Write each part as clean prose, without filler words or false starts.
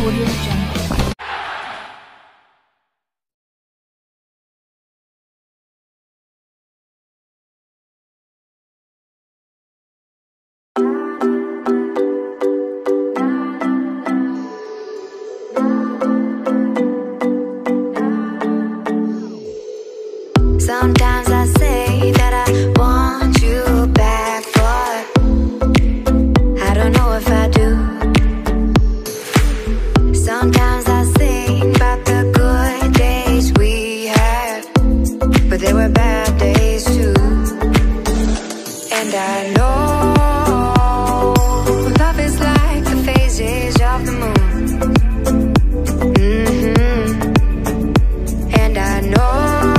Audio Jungle. Sometimes I say that I want you back, but I don't know if I do. Sometimes I think about the good days we had, but there were bad days too. And I know love is like the phases of the moon. And I know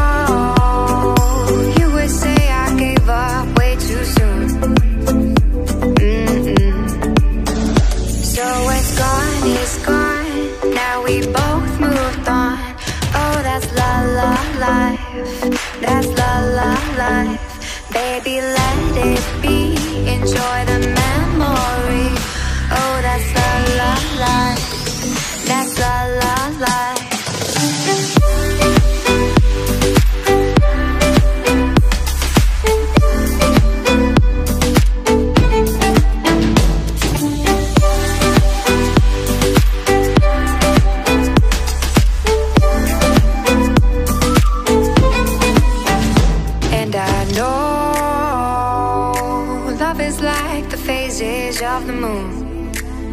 we both moved on. Oh, that's la la life. That's la la life. Baby, let it be. Enjoy the memory. Oh, that's la la life. That's la la life. Of the moon.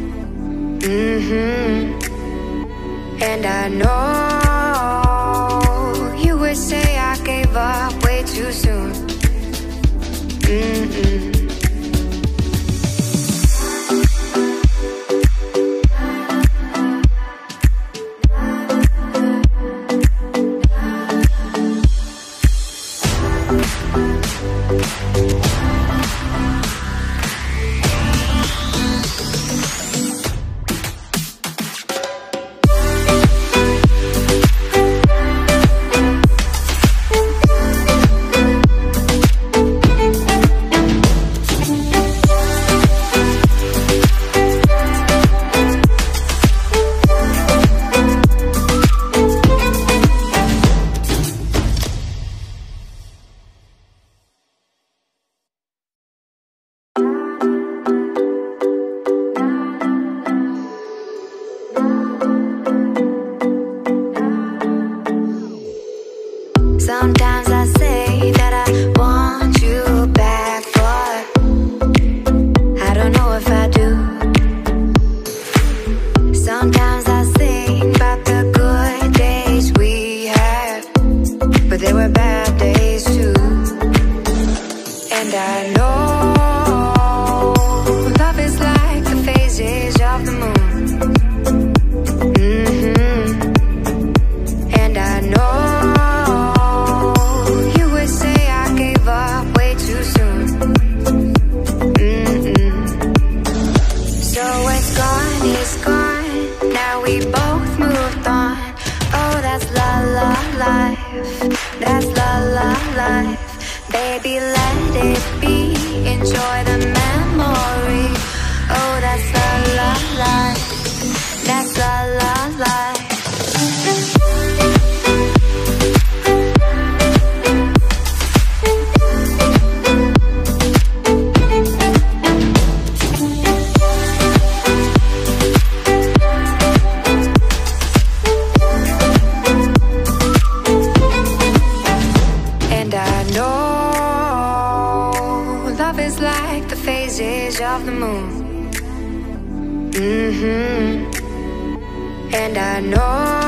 And I know you would say I gave up way too soon. Sometimes I say that I want you back, but I don't know if I do. Sometimes I think about the good days we had, but there were bad days too. And I know love is like the phases of the moon. And I know we both moved on. Oh, that's la la life. That's la la life. Baby, let it be. Enjoy the memory. Oh, that's la la life. That's la la life. Of the moon. And I know